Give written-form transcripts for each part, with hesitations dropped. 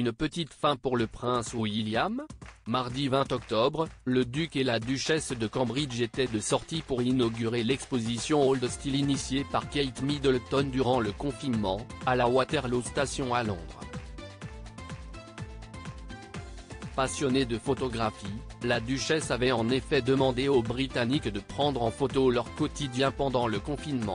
Une petite fin pour le prince William ? Mardi 20 octobre, le duc et la duchesse de Cambridge étaient de sortie pour inaugurer l'exposition Old Style initiée par Kate Middleton durant le confinement, à la Waterloo Station à Londres. Passionnée de photographie, la duchesse avait en effet demandé aux Britanniques de prendre en photo leur quotidien pendant le confinement.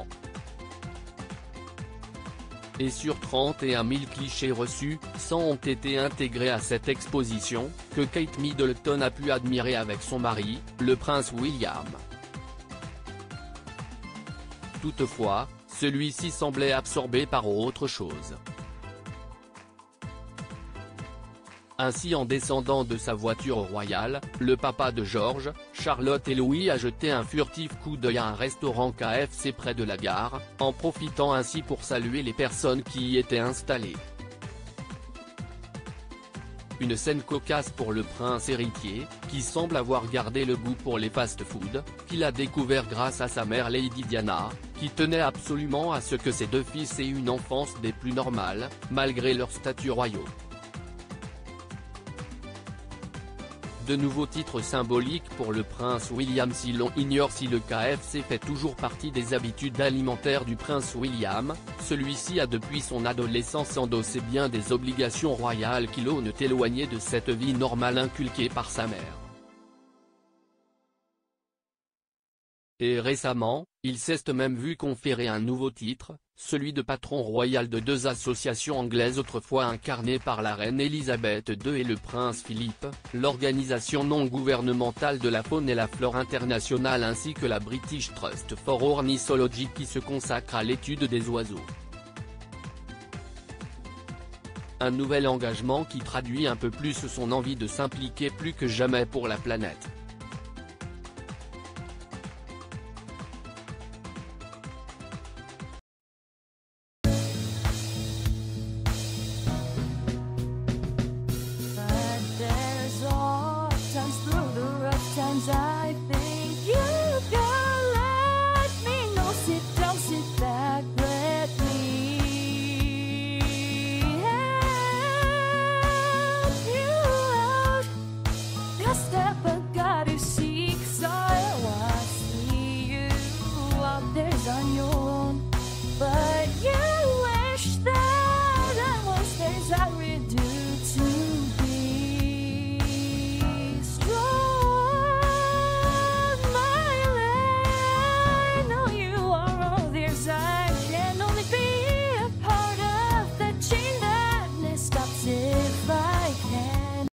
Et sur 31 000 clichés reçus, 100 ont été intégrés à cette exposition, que Kate Middleton a pu admirer avec son mari, le prince William. Toutefois, celui-ci semblait absorbé par autre chose. Ainsi, en descendant de sa voiture royale, le papa de George, Charlotte et Louis a jeté un furtif coup d'œil à un restaurant KFC près de la gare, en profitant ainsi pour saluer les personnes qui y étaient installées. Une scène cocasse pour le prince héritier, qui semble avoir gardé le goût pour les fast-food, qu'il a découvert grâce à sa mère Lady Diana, qui tenait absolument à ce que ses deux fils aient une enfance des plus normales, malgré leurs statuts royaux. De nouveaux titres symboliques pour le prince William. Si l'on ignore si le KFC fait toujours partie des habitudes alimentaires du prince William, celui-ci a depuis son adolescence endossé bien des obligations royales qui l'ont éloigné de cette vie normale inculquée par sa mère. Et récemment, il s'est même vu conférer un nouveau titre, celui de patron royal de deux associations anglaises autrefois incarnées par la reine Elisabeth II et le prince Philippe, l'organisation non gouvernementale de la faune et la flore internationale ainsi que la British Trust for Ornithology qui se consacre à l'étude des oiseaux. Un nouvel engagement qui traduit un peu plus son envie de s'impliquer plus que jamais pour la planète.